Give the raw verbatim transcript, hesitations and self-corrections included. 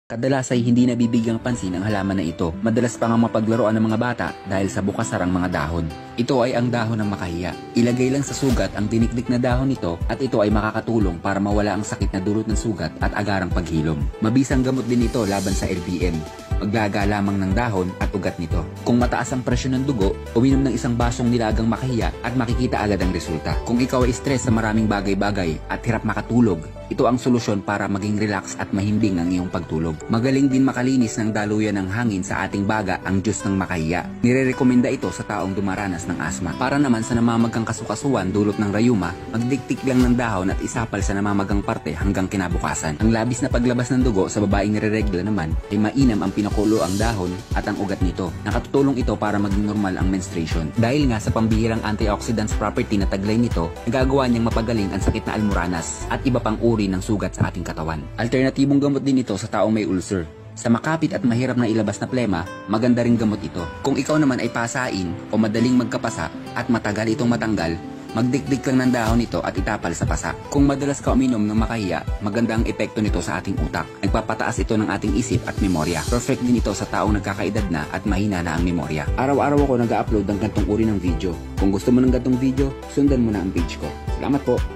Kadalas ay hindi nabibigyang pansin ang halaman na ito. Madalas pa nga mapaglaruan ng mga bata dahil sa bukasarang mga dahon. Ito ay ang dahon ng makahiya. Ilagay lang sa sugat ang dinikdik na dahon nito at ito ay makakatulong para mawala ang sakit na dulot ng sugat at agarang paghilom. Mabisang gamot din ito laban sa L P M. Maglaga lamang ng dahon at ugat nito. Kung mataas ang presyon ng dugo, uminom ng isang basong nilagang makahiya at makikita agad ang resulta. Kung ikaw ay stress sa maraming bagay-bagay at hirap makatulog, ito ang solusyon para maging relax at mahimbing ang iyong pagtulog. Magaling din makalinis ng daluyan ng hangin sa ating baga ang juice ng makahiya. Nirerekomenda ito sa taong dumaranas ng asma. Para naman sa namamagang kasukasuan dulot ng rayuma, magdiktik lang ng dahon at isapal sa namamagang parte hanggang kinabukasan. Ang labis na paglabas ng dugo sa babaeng nireregla naman ay mainam ang pinakulo ang dahon at ang ugat nito. Nakatutulong ito para maging normal ang menstruation. Dahil nga sa pambihirang antioxidants property na taglay nito, nagagawa niyang mapagaling ang sakit na almoranas at iba pang uri ng sugat sa ating katawan. Alternatibong gamot din ito sa taong may ulcer. Sa makapit at mahirap na ilabas na plema, maganda ring gamot ito. Kung ikaw naman ay pasain o madaling magkapasa at matagal itong matanggal, magdikdik lang ng dahon nito at itapal sa pasa. Kung madalas ka uminom ng makahiya, maganda ang epekto nito sa ating utak. Nagpapataas ito ng ating isip at memorya. Perfect din ito sa taong nagkakaedad na at mahina na ang memorya. Araw-araw ako nag-upload ng gantong uri ng video. Kung gusto mo ng gantong video, sundan mo na ang page ko. Salamat po!